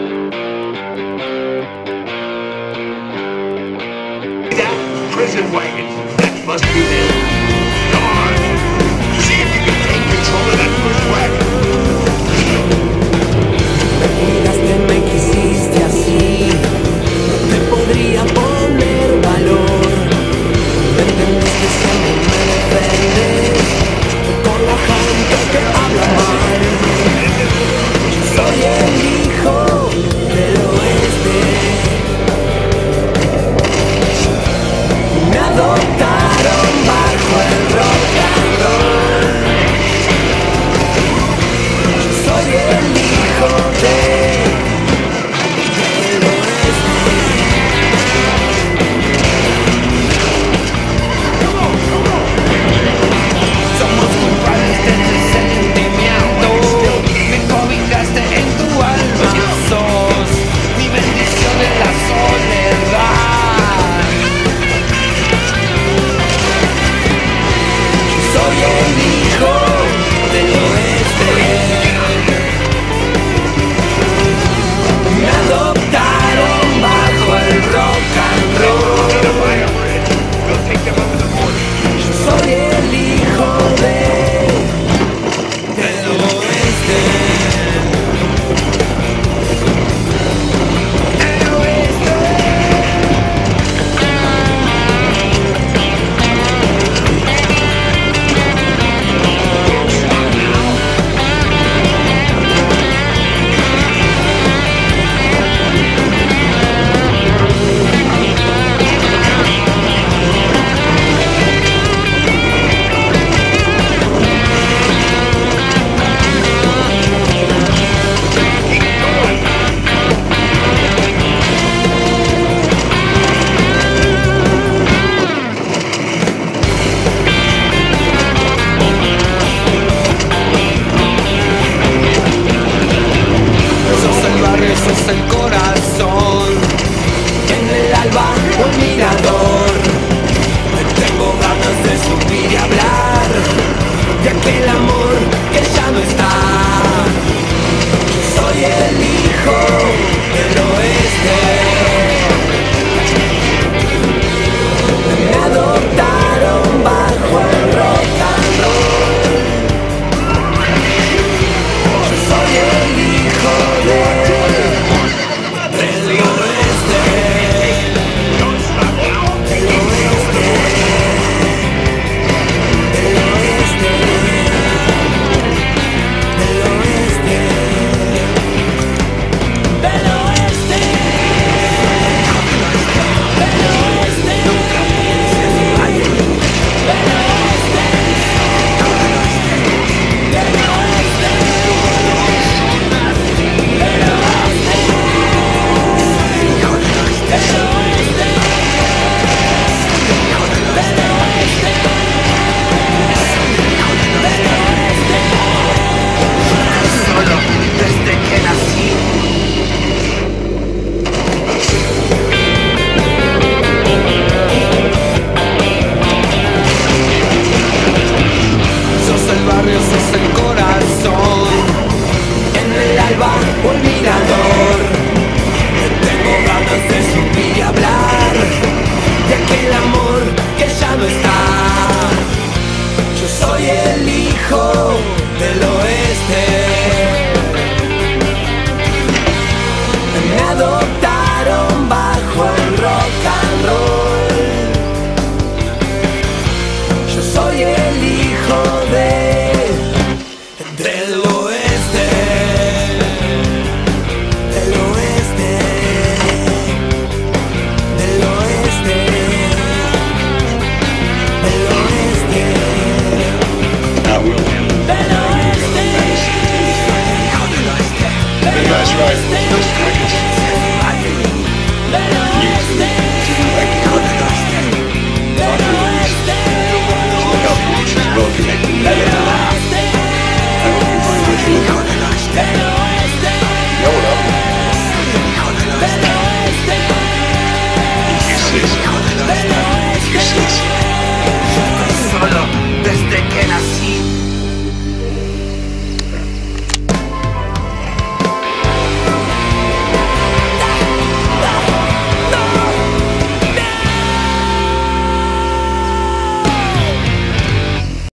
That prison wagon, that must be them. Come on, see if you can take control of that first wagon. Me cuidaste, me quisiste así, no te podría poner valor. Me entendiste, solo me defendes con la gente que habla mal. Soy el hijo del oeste. Me adoptaron bajo el rock and roll. Soy el hijo del oeste. Somos culpables de este sentimiento. Me cobijaste en tu alma. Sos mi bendición en la soledad. Soy el hijo del oeste. Me adoptaron bajo el rock and roll. Soy el hijo del oeste. El oeste. Sos el barrio, sos el corazón. En el alba, un mirador. Tengo ganas de subir y hablar de aquel amor que ya no está. Soy el hijo del oeste. Me adoptaron bajo el rock and roll. Soy el hijo del oeste. Del oeste. Del oeste. Del oeste. Del oeste. Del oeste. Solo desde que nací. Sos el barrio, sos el corazón. En el alba, un mirador. Tengo ganas de subir y hablar de aquel amor que ya no está. Yo soy el hijo del oeste. Me adoptaron bajo el rock and roll. Yo soy el hijo del oeste. Del oeste. Del oeste. Del oeste. Now we'll handle Del oeste. the guy's right. Those crickets. Del oeste. Like you could have done. Look out, well connected. I hope you find what you're looking for.